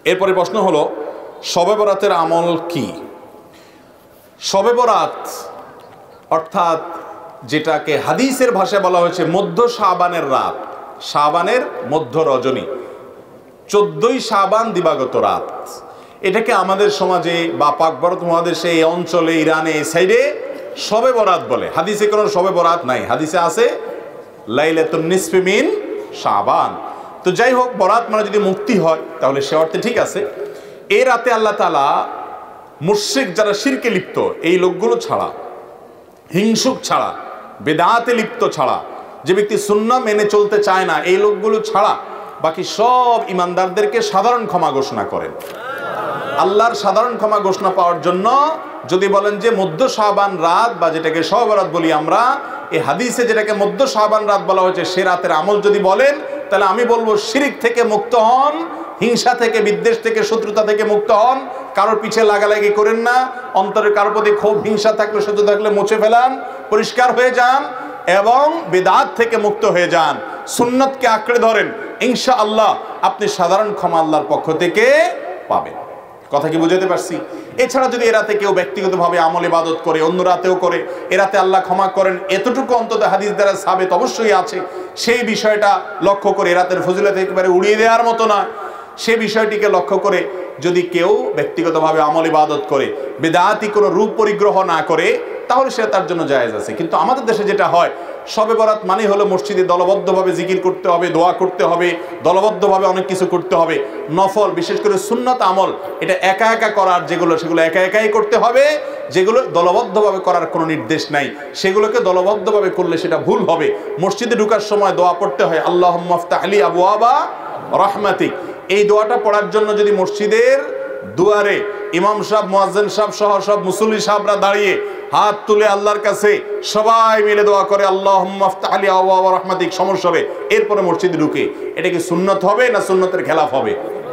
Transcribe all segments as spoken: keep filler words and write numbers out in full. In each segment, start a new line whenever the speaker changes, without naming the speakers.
এরপরে প্রশ্ন হলো শবে বরাতের আমল কি? শবে বরাত অর্থাৎ যেটাকে হাদিসের ভাষায় বলা হয়েছে মধ্য শাবানের রাত, শাবানের মধ্য রজনী, চোদ্দই শাবান দিবাগত রাত, এটাকে আমাদের সমাজে বা পাক ভারত মহাদেশে এই অঞ্চলে ইরানে এই সাইডে শবে বরাত বলে। হাদিসে কোনো শবে বরাত নাই, হাদিসে আছে লাইলাতুন নিসফি মিন শাবান। তো যাই হোক, বরাত মানে যদি মুক্তি হয় তাহলে সে অর্থে ঠিক আছে। এই রাতে আল্লাহ তাআলা মুশরিক যারা শিরকে লিপ্ত এই লোকগুলো ছাড়া, হিংসুক ছাড়া, বেদাতে লিপ্ত ছাড়া, যে ব্যক্তি সুন্নাহ মেনে চলতে চায় না এই লোকগুলো ছাড়া বাকি সব ইমানদারদেরকে সাধারণ ক্ষমা ঘোষণা করেন। আল্লাহর সাধারণ ক্ষমা ঘোষণা পাওয়ার জন্য যদি বলেন যে মধ্য শাবান রাত বা যেটাকে শবে বরাত বলি আমরা, এই হাদিসে যেটাকে মধ্য শাবান রাত বলা হয়েছে সে রাতের আমল যদি বলেন তাহলে আমি বলবো শিরিক থেকে মুক্ত হন, হিংসা থেকে, বিদ্বেষ থেকে, শত্রুতা থেকে মুক্ত হন, কারোর পিছে লাগালাগি করেন না, অন্তরের কারোর প্রতি ক্ষোভ হিংসা থাকলে, শত্রু থাকলে মুছে ফেলান, পরিষ্কার হয়ে যান এবং বিদআত থেকে মুক্ত হয়ে যান, সুন্নতকে আঁকড়ে ধরেন, ইনশাআল্লাহ আপনি সাধারণ ক্ষমা আল্লাহর পক্ষ থেকে পাবেন। কথা কি বুঝাতে পারছি? এছাড়া যদি এরাতে কেউ ব্যক্তিগতভাবে আমল ইবাদত করে, অন্য রাতেও করে, এরাতে আল্লাহ ক্ষমা করেন, এতটুকু অন্তত হাদিস দ্বারা সাবেত অবশ্যই আছে, সেই বিষয়টা লক্ষ্য করে, এরাতের ফজিলত একেবারে উড়িয়ে দেওয়ার মতো না, সে বিষয়টিকে লক্ষ্য করে যদি কেউ ব্যক্তিগতভাবে আমল ইবাদত করে, বিদআতি কোনো রূপ পরিগ্রহ না করে, তাহলে সে তার জন্য জায়েজ আছে। কিন্তু আমাদের দেশে যেটা হয়, শবে বরাত মানে হলো মসজিদে দলবদ্ধভাবে জিকির করতে হবে, দোয়া করতে হবে, দলবদ্ধভাবে অনেক কিছু করতে হবে, নফল বিশেষ করে সুন্নত আমল এটা একা একা করার যেগুলো সেগুলো একা একাই করতে হবে, যেগুলো দলবদ্ধভাবে করার কোনো নির্দেশ নাই সেগুলোকে দলবদ্ধভাবে করলে সেটা ভুল হবে। মসজিদে ঢোকার সময় দোয়া পড়তে হয় আল্লাহুম্মা ইফতাহ লি আবওয়াবা রাহমাতিক, এই দোয়াটা পড়ার জন্য যদি মসজিদের দুয়ারে ইমাম সাহেব, মুয়াজ্জিন সাহেব সহ সব মুসল্লি সাহেবরা দাঁড়িয়ে হাত তুলে আল্লাহর কাছে সবাই মিলে দোয়া করে আল্লাহুম্মা ইফতাহ লি আবওয়াবা রাহমাতিক সমস্যা হবে, এরপরে মসজিদে ঢুকে, এটা কি সুন্নত হবে না সুন্নতের খেলাফ হবে?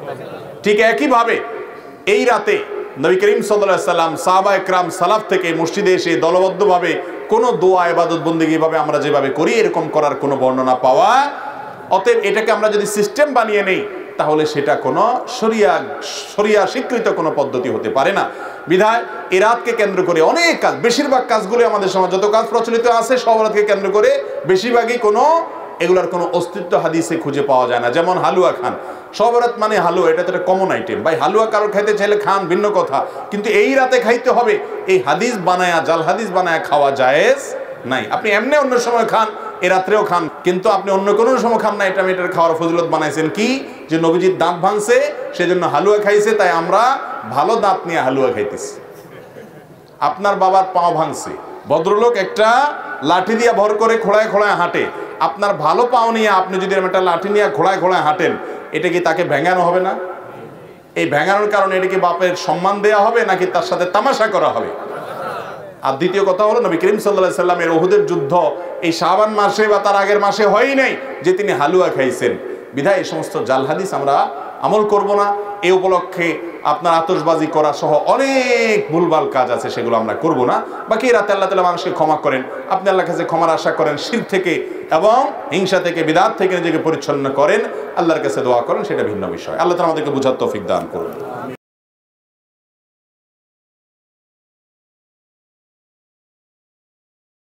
ঠিক একইভাবে এই রাতে নবী করিম সাল্লাল্লাহু আলাইহি সাল্লাম, সাহাবা একরাম, সালাফ থেকে মসজিদে এসে দলবদ্ধভাবে কোনো দোয়া ইবাদত বন্দেগী ভাবে আমরা যেভাবে করি এরকম করার কোনো বর্ণনা পাওয়া। অতএব এটাকে আমরা যদি সিস্টেম বানিয়ে নেই তাহলে সেটা কোনো শরিয়া শরিয়া স্বীকৃত কোনো পদ্ধতি হতে পারে না। বিধায় এই রাতকে কেন্দ্র করে অনেক কাজ, বেশিরভাগ কাজগুলো আমাদের সমাজ যত কাজ প্রচলিত আছে সব রাতকে কেন্দ্র করে বেশিরভাগই কোনো এগুলার কোনো অস্তিত্ব হাদিসে খুঁজে পাওয়া যায় না। যেমন হালুয়া খান, শবে বরাত মানে হালুয়া, এটা তো একটা কমন আইটেম। ভাই হালুয়া কারোর খাইতে চাইলে খান, ভিন্ন কথা, কিন্তু এই রাতে খাইতে হবে এই হাদিস বানায়া, জাল হাদিস বানায়া খাওয়া জায়েজ নাই। আপনি এমনি অন্য সময় খান, এ রাত্রেও খান, কিন্তু আপনি অন্য কোনো সময় খান না। এটা এটার খাওয়ার ফজিলত বানাইছেন কি, যে নবীজির দাঁত ভাঙছে সেজন্য হালুয়া খাইছে, তাই আমরা ভালো দাঁত নিয়ে হালুয়া খাইতেছি। আপনার বাবার পাও ভাঙছে, ভদ্রলোক একটা লাঠি দিয়ে ভর করে খোড়ায় খোড়ায় হাঁটে, আপনার ভালো পাও নিয়ে আপনি যদি একটা লাঠি নিয়ে খোড়ায় খোড়ায় হাঁটেন, এটা কি তাকে ভেঙানো হবে না? এই ভেঙানোর কারণে এটা কি বাপের সম্মান দেয়া হবে নাকি তার সাথে তামাশা করা হবে? আর দ্বিতীয় কথা হলো নবী করিম সাল্লাল্লাহু আলাইহি সাল্লামের উহুদের যুদ্ধ এই শাবান মাসে বা তার আগের মাসে হয়ই নাই যে তিনি হালুয়া খাইছেন। বিধায় এই সমস্ত জাল হাদিস আমরা আমল করব না। এই উপলক্ষে আপনার আতশবাজি করা সহ অনেক ভুলভাল কাজ আছে, সেগুলো আমরা করব না। বাকি রাতে আল্লাহ তাআলা মানুষকে ক্ষমা করেন, আপনি আল্লাহর কাছে ক্ষমার আশা করেন, শিরক থেকে এবং হিংসা থেকে, বিদআত থেকে নিজেকে পরিচ্ছন্ন করেন, আল্লাহর কাছে দোয়া করেন, সেটা ভিন্ন বিষয়। আল্লাহ তাআলা আমাদেরকে বুঝার তৌফিক দান করুন।